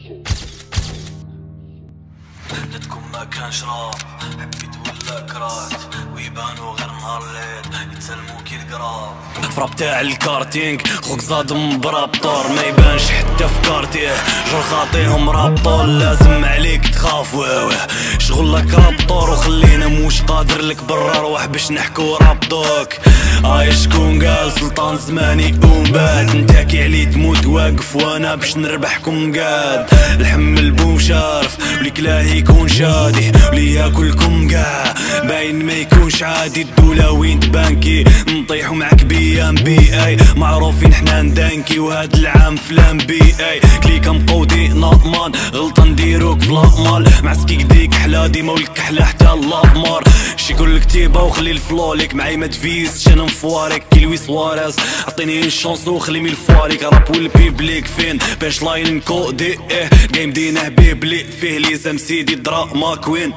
بلادكم ما كانش راب، حبيت ولا كرهت، ويبانو غير نهار الليل يتسلمو كي القراب. فراب تاع الكارتينغ خوك صادم برابطور، ما يبانش حتى في كارتيه، جور خاطيهم رابطور. لازم عليك تخاف واه شغلك رابطور، وخلينا موش قادر لك برا روح باش نحكو رابطوك. شكون قال سلطان زماني ومباد، نتا كي علي تموت واقف وانا باش نربحكم قاد. الحمل بوم شارف وليك لا يكون شادي، ولي ياكلكم قاع باين ما يكونش عادي. الدولة وين تبانكي نطيحو معاك بي ام بي اي، معروفين حنا ندانكي وهاد العام فلان بي اي. كليكا مقودي ناطمان غلطة نديروك في لامال، معسكي قديك حلا ديما والكحلة حتى اللابمار. شي كل كتيبة وخلي الفلو ليك معاي ما تفيز، انا مفوارك كي لويس سواريز. عطيني شونس وخلي مي الفواريك، راب والبيبليك فين باش لاين كودي جيم دينه بيبلي فيه ليزام سيدي دراما كوين.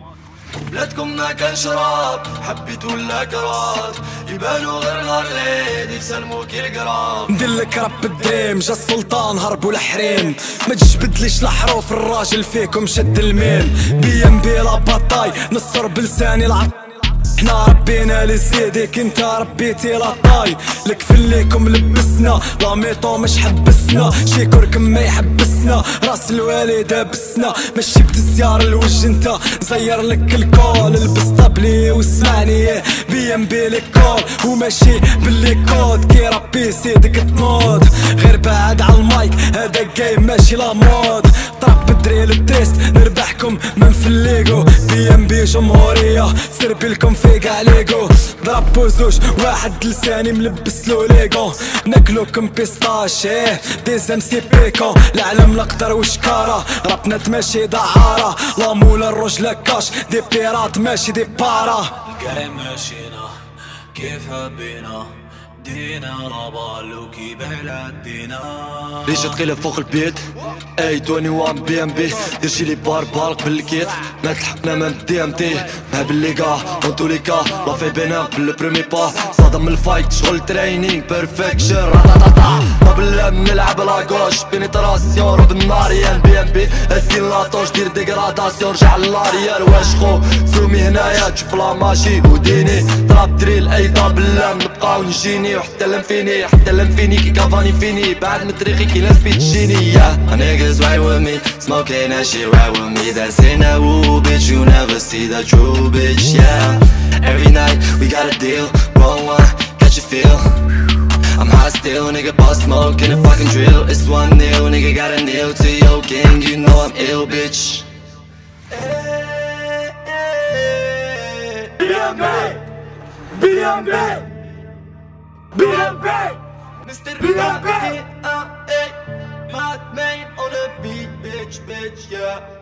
بلادكم ما كانش راب، حبيت ولا كرات، يبانو غير نهار الليل يسلمو كي القراب. نديرلك راب الدريم جا السلطان هربو الحريم، ما تجبدليش الحروف الراجل فيكم شد الميم. بي ام بي لا باطاي نصر بلساني العط، حنا ربينا لزيدك انت ربيتي لاطاي. لك فليكم لبسنا لاميطو مش حبسنا، شيكوركم ما يحبسنا، راس الوالده بسنا. ماشي بتزيار الوجه انت زير لك الكول، البس طبلي واسمعني بي ام بي ليكول، وماشي باللي كود كي ربي سيدك تنوض. غير بعد على المايك هذا جايم ماشي لا مود، طرب الدريل التيست نربحكم من في الليجو. بي ام بي جمهوريه سربي لكم في قاع ليجو، ضربو زوج واحد لساني ملبسلو ليغو. ناكلوكم بيستاش ديزام سي بيكو، العالم لقدر وشكارة، رابنا تماشي دعارة، لامولا الرجلة كاش دي بيرات ماشي دي بارا. القاي ماشينا كيف حبينا دينا رابالو كي بلادينا. ريجة ثقيلة فوق البيت اي 21 بي ام بي، دير شي لي بار بالق بالكيت، ما تلحقنا ما بدي ام تي مع بالليكا اون تو لي كا. لا في بينا بالو برومي با، صدم الفايت شغل ترينينغ بيرفكشن راتاتا. طابلا نلعب لا غوش بينيتراسيون روب الناريان بي ام بي، اسين لاطوش دير ديغراداسيون رجع للاريال. واش خو زومي هنايا تشوف لا ماشي وديني، طراب دريل اي طابلا نبقاو نجيني، وحتى لنفيني حتى لنفيني كي كافاني فيني، بعد من تاريخي كي ناس بيتجيني. My niggas right with me, smoking that shit right with me. That's in that woo, bitch, you never see the true bitch, yeah. Every night we got a deal, roll one, catch a feel. I'm hot still, nigga, boss smoke in a fucking drill. It's 1-0, nigga, got a nail to your king, you know I'm ill, bitch. BMB, BMB, BMB, Mr. BMB, Mad man on the beat, bitch, yeah.